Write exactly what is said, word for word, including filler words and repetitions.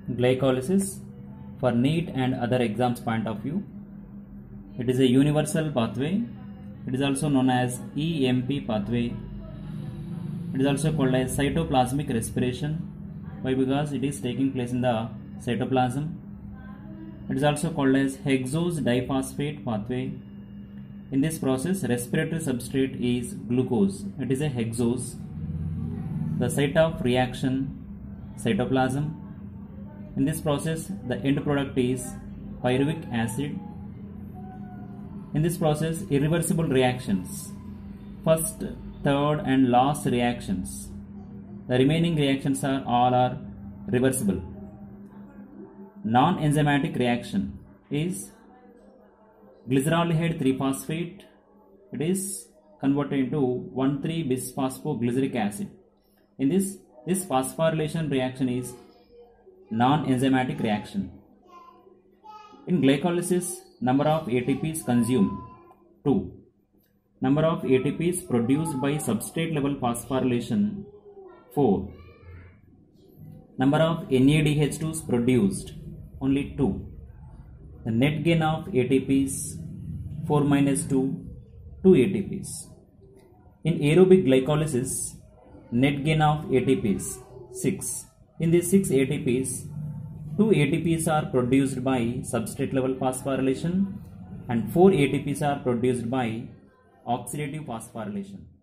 glycolysis for NEET and other exams point of view. It is a universal pathway. It is also known as E M P pathway. It is also called as cytoplasmic respiration. Why? Because it is taking place in the cytoplasm. It is also called as hexose diphosphate pathway. In this process, respiratory substrate is glucose. It is a hexose. The site of reaction, cytoplasm. In this process, the end product is pyruvic acid. In this process, irreversible reactions. First, third and last reactions. The remaining reactions are all are reversible. Non-enzymatic reaction is glyceraldehyde three phosphate. It is converted into one three bisphosphoglyceric acid. In this, this phosphorylation reaction is non-enzymatic reaction. In glycolysis, number of A T Ps consumed two. Number of A T Ps produced by substrate level phosphorylation four. Number of N A D H twos produced only two. The net gain of A T Ps four minus two, two A T Ps. In aerobic glycolysis, net gain of A T Ps six. In these six A T Ps, two A T Ps are produced by substrate level phosphorylation and four A T Ps are produced by oxidative phosphorylation.